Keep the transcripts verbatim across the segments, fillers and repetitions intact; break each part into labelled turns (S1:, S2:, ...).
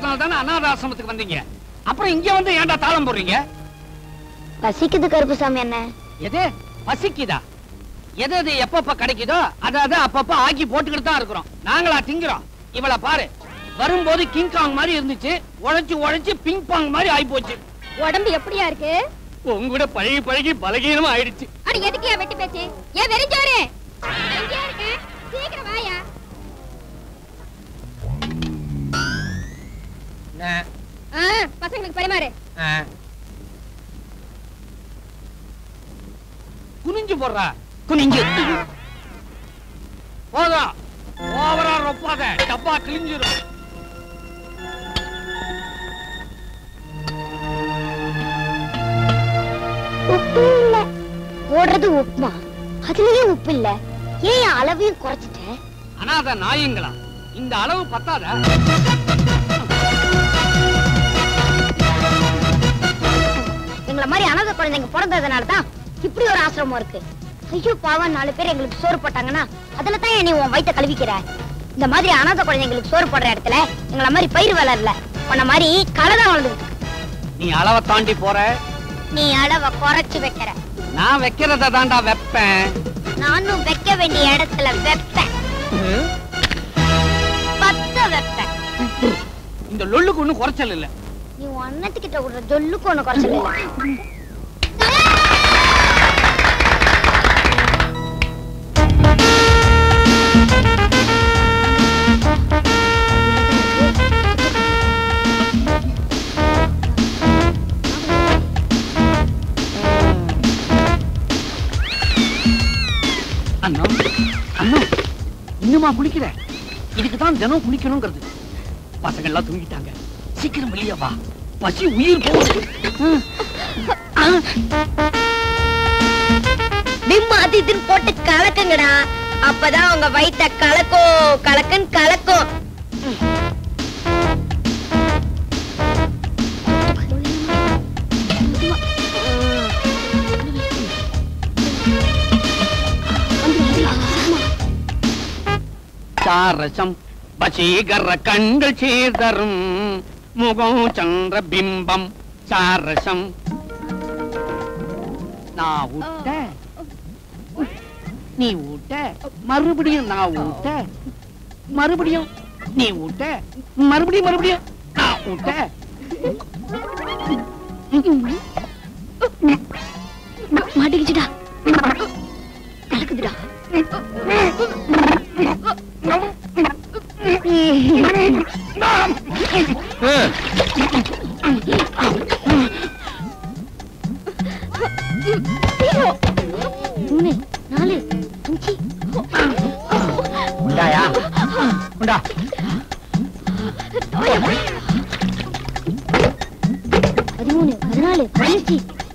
S1: பசிக்கிறதுனால தானே அநாத ஆசிரமத்துக்கு வந்தீங்க. அப்புறம் இங்க வந்து ஏன்டா தாளம் போடுறீங்க?
S2: பசிக்குது கருப்புசாமி என்ன?
S1: எது பசிக்குதா? எது எது எப்பப்ப கிடைக்குதோ அதாவது அப்பப்ப ஆக்கி போட்டுக்கிட்டு தான் இருக்கிறோம். நாங்களா திங்கிறோம்? இவள பாரு, வரும்போது கிங் காங் மாதிரி இருந்துச்சு, உழைச்சு உழைச்சு பிங் பாங் மாதிரி ஆயி போச்சு.
S3: உடம்பு எப்படியா இருக்கு?
S1: உங்கூட பழகி பழகி பலகீனமா ஆயிடுச்சு.
S3: அட எதுக்கு வெட்டி பேச்சு? ஏன் வெறிஞ்சோரே எங்கயா இருக்க? சீக்கிரம் வாயா. ஆ பசங்களுக்கு பரிமாறு.
S1: குனிஞ்சு போடுறா. குனிஞ்சு போதும், ஓவரா ரொப்பாத, டப்பா கிழிஞ்சிரும்.
S2: உப்பு இல்ல போடுறது உப்புமா, அதுலயும் உப்பு இல்ல. ஏன் அளவையும் குறைச்சிட்ட?
S1: அனாத நாயங்களா, இந்த அளவு பத்தாத?
S2: எங்களை மாதிரி அனாதை குழந்தைங்க பிறந்ததுனாலதான் இப்படி ஒரு ஆசிரமம் இருக்கு. ஐயோ பாவம், நாலு பேர் எங்களுக்கு சோறு போட்டாங்கன்னா அதுல தான் நீ உன் வயித்தை கழுவிக்கிற. இந்த மாதிரி அனாதை குழந்தைங்களுக்கு சோறு போடுற இடத்துல எங்களை மாதிரி பயிர் வளரல, உன்ன மாதிரி களைதான் வளர்ந்துருக்கு.
S1: நீ அளவை தாண்டி போற.
S2: நீ அளவை குறைச்சு வைக்கிற.
S1: நான் வைக்கிறத தாண்டா வைப்பேன்.
S2: நானும் வைக்க வேண்டிய இடத்துல வைப்பேன், பத்த வைப்பேன்.
S1: இந்த லொல்லுக்கு ஒண்ணும் குறைச்சல் இல்ல.
S2: நீ அண்ணத்துக்கிட்ட விடுற ஜொல்லுக்கு ஒண்ணு குறைச்சல் இல்ல.
S1: அண்ணா அண்ணா இன்னுமா குளிக்கிற? இதுக்குதான் தினம் குளிக்கணுங்கிறது. பசங்க எல்லாம் தூங்கிட்டாங்க, சீக்கிரம் வெளியே வா, பசி உயிர் போகுது.
S2: பிம்மாதின்னு போட்டு கலக்குங்கடா, அப்பதான் உங்க வயித்த கலக்கோ கலக்கன் கலக்கும்.
S1: சாரசம் வசீகர கண்கள் சீர்தரும் முகம் சந்திர பிம்பம் சாரசம். நான் ஊட்ட நீ ஊட்ட, மறுபடியும் நான் ஊட்ட, மறுபடியும் நீ ஊட்ட, மறுபடியும் மறுபடியும் நான் ஊட்ட.
S2: மாட்டிக்கிச்சுடா, கலக்குதுடா. மூணு நாலு அஞ்சு
S1: உண்டாயா உண்டா.
S2: பதிமூணு பதினாலு பதினஞ்சு.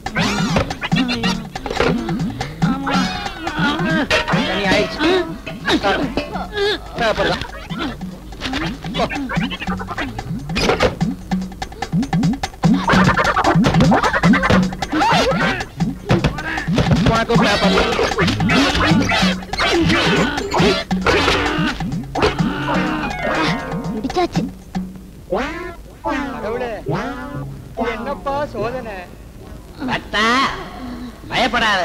S2: முடிச்சாச்சு.
S1: என்னப்பா சோதனை? பயப்படாத.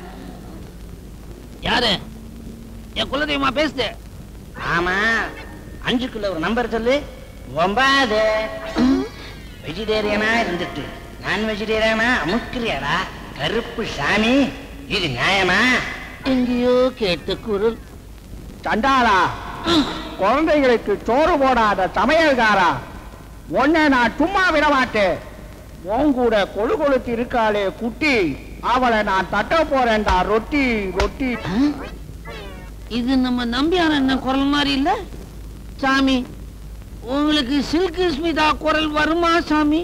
S1: யாரு? என் குலதெய்வமா பேசுது.
S4: ஆமா, அஞ்சுக்குள்ள ஒரு நம்பர் சொல்லு. ஒன்பது. வெஜிடேரியனா இருந்துட்டு நான் வெஜிடேரியனா அமுக்கிறியாடா கருப்பு சாமி, இது நியாயமா?
S1: எங்கேயோ கேட்ட குரல்.
S5: சண்டாளா, குழந்தைகளுக்கு சோறு போடாத சமையல்காரா, உன்னை நான் சும்மா விட மாட்டேன். உன் கூட கொழு கொழுத்து இருக்காளே குட்டி, அவளை நான் தட்ட போறேன்டா. ரொட்டி ரொட்டி.
S1: இது நம்ம நம்பியார் என்ன குரல் மாதிரி இல்ல சாமி? உங்களுக்கு சில்க் ஸ்மிதா குரல் வருமா சாமி?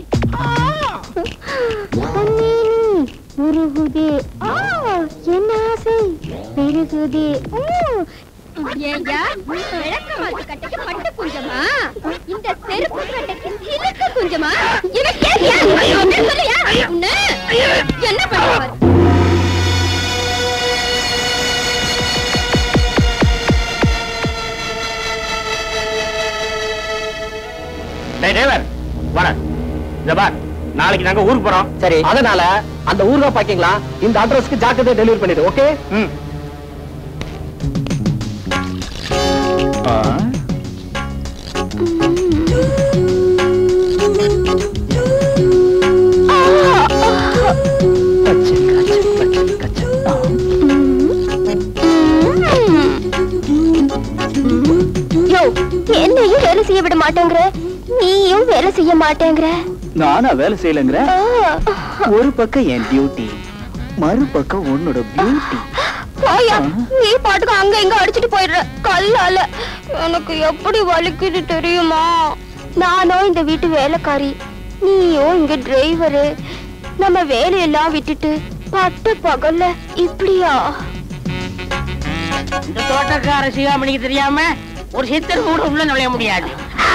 S2: உருகுதே என்ன ஆசை பெருகுதே.
S3: ஏயா விளக்கமாத்து கட்டைக்கு பட்டு குஞ்சமா, இந்த செருப்பு கட்டைக்கு சிலுக்கு குஞ்சமா? இவன் கேட்டியா? சொல்லுயா? உன்னை என்ன பண்ணுவார்?
S5: தேவர், வர ஜபார், நாளைக்கு நாங்க ஊருக்கு போறோம்.
S6: சரி, அதனால அந்த ஊர்கா பாக்கிங்களா இந்த அட்ரஸ்க்கு ஜாக்கிரதை டெலிவரி பண்ணிடு. ஓகே?
S5: ம்.
S3: என்னையும் வேலை செய்ய விட மாட்டேங்கிற, நீயும் வேலை செய்ய மாட்டேங்கிற.
S6: நானா வேலை செய்யலங்கிற? ஒரு பக்கம் என் டியூட்டி, மறுபக்கம் உன்னோட பியூட்டி.
S3: நீ பாட்டுக்கு அங்க இங்க அடிச்சுட்டு போயிடுற கல்லால. எனக்கு எப்படி வலிக்குது தெரியுமா? நானும் இந்த வீட்டு வேலைக்காரி, நீயும் இங்க டிரைவரு. நம்ம வேலையெல்லாம் விட்டுட்டு பட்டு பகல்ல இப்படியா?
S4: இந்த தோட்டக்கார சிகாமணிக்கு தெரியாம ஒரு சித்தர் கூட உள்ள நுழைய முடியாது.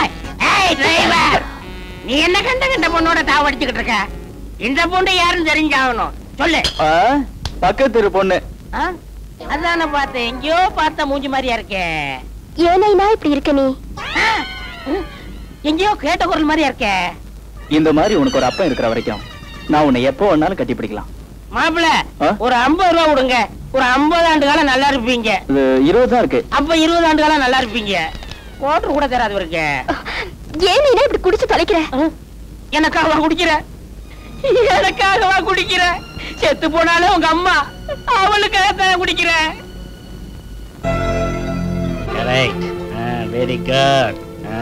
S4: நீ என்ன கண்ட கண்ட பொண்ணோட தாவடிச்சுக்கிட்டு இருக்க? இந்த பொண்ணு யாருன்னு தெரிஞ்சாகணும். சொல்லு.
S6: பக்கத்து பொண்ணு.
S4: அதான பார்த்தேன், எங்கயோ பார்த்த மூஞ்சி மாதிரியா இருக்கே.
S3: ஏனைனா இப்படி இருக்க நீ?
S4: எங்கயோ கேட்ட குரல் மாதிரியா இருக்கே.
S6: இந்த மாதிரி உனக்கு ஒரு அப்பன் இருக்கிற வரைக்கும் நான் உன்னை எப்போ வேணாலும் கட்டி பிடிக்கலாம்.
S4: மாப்பிள்ள, ஒரு ஐம்பது ரூபா கொடுங்க. ஒரு ஐம்பது ஆண்டு காலம் நல்லா இருப்பீங்க.
S6: இருபது தான் இருக்கு.
S4: அப்ப இருபது ஆண்டு காலம் நல்லா இருப்பீங்க. கோட்டர் கூட தராது இருக்கு.
S3: ஏன் நீ இப்படி குடிச்சு தொலைக்கிற?
S4: எனக்காகவா குடிக்கிற? எனக்காகவா குடிக்கிற? செத்து போனாலும் உங்க அம்மா, அவளுக்காக குடிக்கிற.
S5: Very good.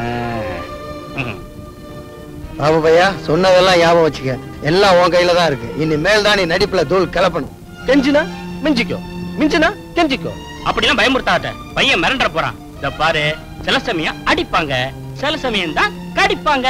S7: பாபு பையா, சொன்னதெல்லாம் ஞாபகம் வச்சுக்க. எல்லாம் உன் கையில தான் இருக்கு. இனிமேல் தான் நீ நடிப்புல தூள் கிளப்பணும்.
S6: கெஞ்சினா மிஞ்சிக்கோ, மிஞ்சினா கெஞ்சிக்கோ.
S5: அப்படிலாம் பயமுறுத்தாத. பையன் மிரண்ட போறான். இத பாரு, சில சமயம் அடிப்பாங்க, சில சமயம் தான் கடிப்பாங்க.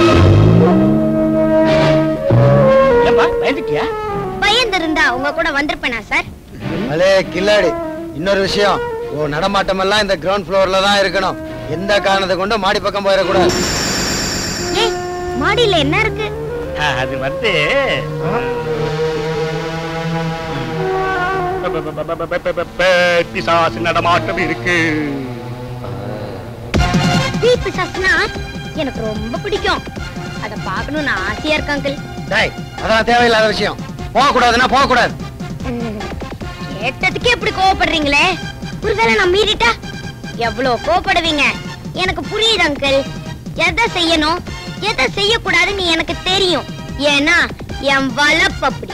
S5: பயந்துட்டியா?
S2: பயந்து இருந்தா உங்க கூட வந்திருப்பேனா சார்?
S7: அலே கில்லாடி, இன்னொரு விஷயம், ஓ நடமாட்டம் எல்லாம் இந்த கிரவுண்ட் ஃப்ளோர்ல தான் இருக்கணும். எந்த காரணத்தை கொண்டு மாடி பக்கம் போயிடக்கூடாது.
S2: ஏய், மாடியில என்ன இருக்கு?
S5: அது வந்து பிசாசு நடமாட்டம் இருக்கு.
S2: பிசாசுனா எனக்கு ரொம்ப பிடிக்கும். அத பாக்கணும்னு ஆசையா இருக்கு அங்கிள்.
S7: டேய், அதான் தேவையில்லாத விஷயம். போக கூடாதுன்னா போக கூடாது.
S2: கேட்டதுக்கு எப்படி கோவப்படுறீங்களே? ஒருவேளை நான் மீறிட்டா எவ்வளவு கோவப்படுவீங்க எனக்கு புரியுது அங்கிள். எதை செய்யணும் எதை செய்யக்கூடாதுன்னு எனக்கு தெரியும். ஏன்னா என் வளர்ப்பு அப்படி.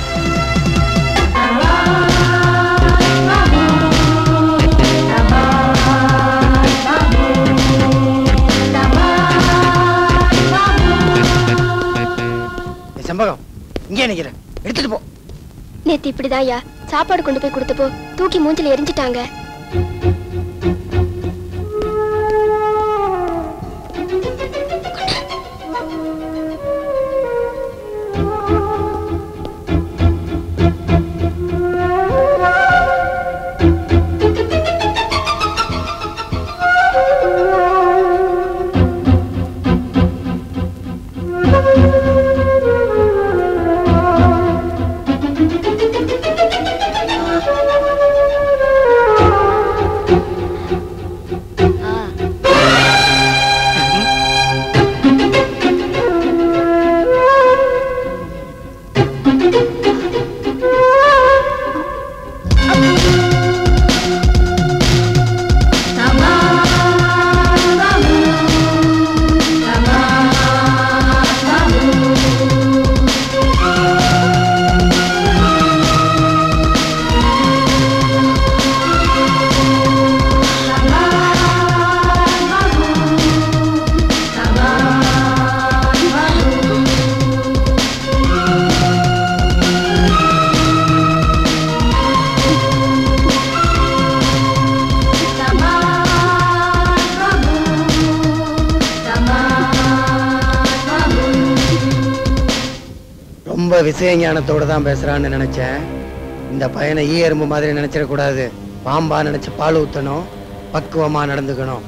S7: செம்பகம், இங்கே நிக்கிறேன், எடுத்துட்டு போ.
S3: நேத்து இப்படிதாயா சாப்பாடு கொண்டு போய் கொடுத்தப்போ தூக்கி மூஞ்சில எரிஞ்சிட்டாங்க.
S7: ரொம்ப விஷய ஞானத்தோட தான் பேசுறான்னு நினைச்சேன். இந்த பையனை ஈ எறும்பு மாதிரி நினைச்சிடக்கூடாது. பாம்பா நினைச்சு பால் ஊத்தணும், பக்குவமா நடந்துக்கணும்.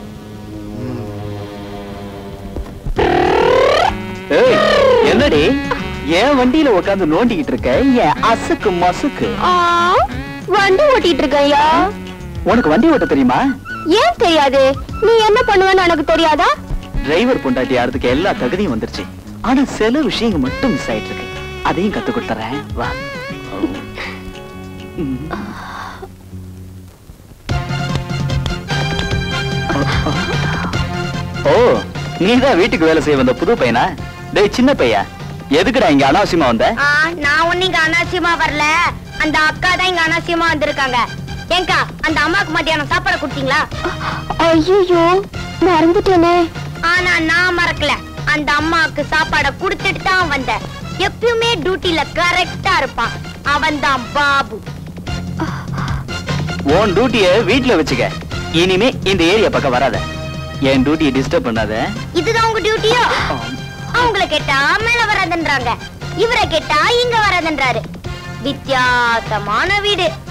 S6: என்னடி ஏன் வண்டியில உட்காந்து நோண்டிக்கிட்டு இருக்க? ஏன் அசுக்கு மசுக்கு
S3: வண்டி ஓட்டிட்டு இருக்கையா?
S6: உனக்கு வண்டி ஓட்ட தெரியுமா?
S3: ஏன் தெரியாது? நீ என்ன பண்ணுவேன்னு எனக்கு தெரியாதா?
S6: டிரைவர் பொண்டாட்டி ஆறதுக்கு எல்லா தகுதியும் வந்துருச்சு. ஆனா சில விஷயங்கள் மட்டும் மிஸ் ஆயிட்டு இருக்கு. அதையும் கத்து கொடுத்துறேன் வா. ஓ, நீதான் வீட்டுக்கு வேலை செய்ய வந்த புது பையனா? டேய் சின்ன பையா, எதுக்குடா இங்க அனாவசியமா வந்த?
S2: நான் ஒண்ணு இங்க அனாவசியமா வரல. அந்த அக்கா தான் இங்க அனாவசியமா வந்திருக்காங்க. ஏங்கா, அந்த அம்மாக்கு மத்தியானம் சாப்பாடு கொடுத்தீங்களா?
S3: ஐயோ மறந்துட்டேனே.
S2: ஆனா நான் மறக்கல. அந்த அம்மாக்கு சாப்பாட குடுத்துட்டு தான் வந்தேன். எப்பயுமே டியூட்டில கரெக்டா இருப்பான். அவன் தான் பாபு.
S6: உன் டியூட்டிய வீட்டுல வச்சுக்க. இனிமே இந்த ஏரியா பக்கம் வராத. என் டியூட்டியை டிஸ்டர்ப் பண்ணாத.
S2: இதுதான் உங்க டியூட்டியோ? அவங்கள கேட்டா மேல வராதுன்றாங்க, இவரை கேட்டா இங்க வராதுன்றாரு. வித்தியாசமான வீடு.